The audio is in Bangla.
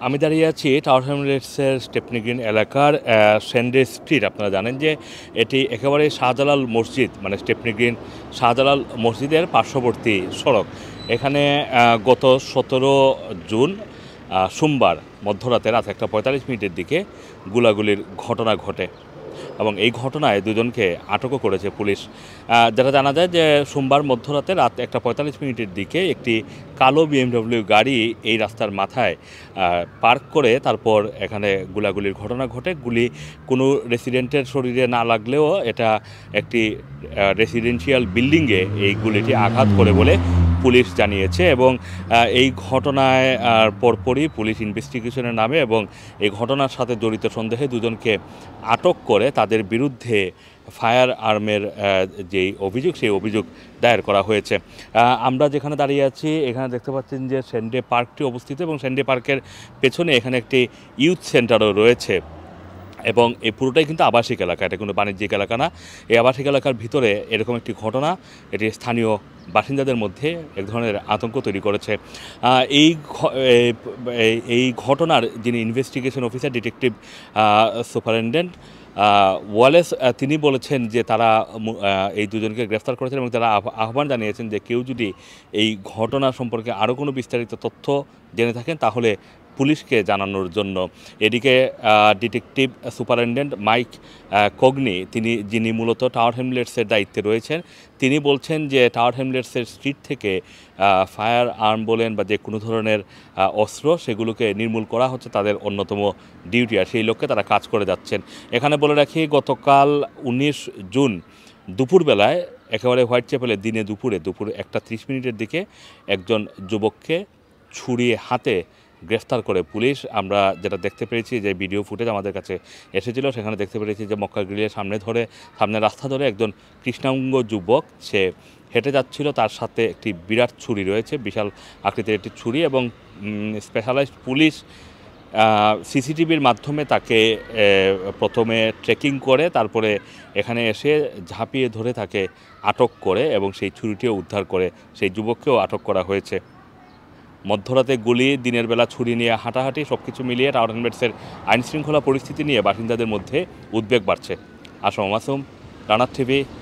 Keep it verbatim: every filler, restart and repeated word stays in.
আমি দাঁড়িয়ে আছি টাওয়ার হ্যামলেটসের স্টেপনি গ্রিন এলাকার সেন্ডে স্ট্রিট। আপনারা জানেন যে এটি একেবারে শাহজালাল মসজিদ মানে স্টেপনি গ্রিন শাহজালাল মসজিদের পার্শ্ববর্তী সড়ক। এখানে গত সতেরো জুন সোমবার মধ্যরাতে রাত একটা পঁয়তাল্লিশ মিনিটের দিকে গুলাগুলির ঘটনা ঘটে এবং এই ঘটনায় দুজনকে আটকও করেছে পুলিশ। যেটা জানা যায় যে সোমবার মধ্যরাতে রাত একটা পঁয়তাল্লিশ মিনিটের দিকে একটি কালো বিএমডব্লিউ গাড়ি এই রাস্তার মাথায় পার্ক করে তারপর এখানে গুলাগুলির ঘটনা ঘটে। গুলি কোনো রেসিডেন্টের শরীরে না লাগলেও এটা একটি রেসিডেন্সিয়াল বিল্ডিংয়ে এই গুলিটি আঘাত করে বলে পুলিশ জানিয়েছে এবং এই ঘটনায় পরপরই পুলিশ ইনভেস্টিগেশনের নামে এবং এই ঘটনার সাথে জড়িত সন্দেহে দুজনকে আটক করে তাদের বিরুদ্ধে ফায়ার আর্মের যেই অভিযোগ সেই অভিযোগ দায়ের করা হয়েছে। আমরা যেখানে দাঁড়িয়ে আছি এখানে দেখতে পাচ্ছেন যে সেন্ডে পার্কটি অবস্থিত এবং সেন্ডে পার্কের পেছনে এখানে একটি ইউথ সেন্টারও রয়েছে এবং এই পুরোটাই কিন্তু আবাসিক এলাকা, এটা কোনো বাণিজ্যিক এলাকা না। এই আবাসিক এলাকার ভিতরে এরকম একটি ঘটনা এটি স্থানীয় বাসিন্দাদের মধ্যে এক ধরনের আতঙ্ক তৈরি করেছে। এই এই ঘটনার যিনি investigation officer detective superintendent Wallace তিনি বলেছেন যে তারা এই দুজনকে গ্রেফতার করেছেন এবং তারা আহ্বান জানিয়েছেন যে কেউ যদি এই ঘটনা সম্পর্কে আরও কোনো বিস্তারিত তথ্য জেনে থাকেন তাহলে পুলিশকে জানানোর জন্য। এদিকে ডিটেকটিভ সুপারিনটেন্ডেন্ট মাইক কগনি তিনি যিনি মূলত টাওয়ার হ্যামলেটসের দায়িত্বে রয়েছেন তিনি বলছেন যে টাওয়ার হ্যামলেটসের স্ট্রিট থেকে ফায়ার আর্ম বলেন বা যে কোনো ধরনের অস্ত্র সেগুলোকে নির্মূল করা হচ্ছে তাদের অন্যতম ডিউটি, আর সেই লক্ষ্যে তারা কাজ করে যাচ্ছেন। এখানে বলে রাখি গতকাল উনিশ জুন দুপুরবেলায় একেবারে হোয়াইট চ্যাপেলের দিনে দুপুরে দুপুর একটা ত্রিশ মিনিটের দিকে একজন যুবককে ছুরি হাতে গ্রেফতার করে পুলিশ। আমরা যেটা দেখতে পেরেছি যে ভিডিও ফুটেজ আমাদের কাছে এসেছিল সেখানে দেখতে পেরেছি যে মক্কা গ্রিলের সামনে ধরে সামনে রাস্তা ধরে একজন কৃষ্ণাঙ্গ যুবক সে হেঁটে যাচ্ছিল, তার সাথে একটি বিরাট ছুরি রয়েছে, বিশাল আকৃতির একটি ছুরি এবং স্পেশালাইজড পুলিশ সিসিটিভির মাধ্যমে তাকে প্রথমে ট্রেকিং করে তারপরে এখানে এসে ঝাঁপিয়ে ধরে তাকে আটক করে এবং সেই ছুরিটিও উদ্ধার করে সেই যুবককেও আটক করা হয়েছে। মধ্যরাতে গুলি, দিনের বেলা ছুরি নিয়ে হাঁটাহাঁটি সব কিছু মিলিয়ে টাওয়ার হ্যামলেটসের আইনশৃঙ্খলা পরিস্থিতি নিয়ে বাসিন্দাদের মধ্যে উদ্বেগ বাড়ছে। আসম মাসুম, রানার টিভি,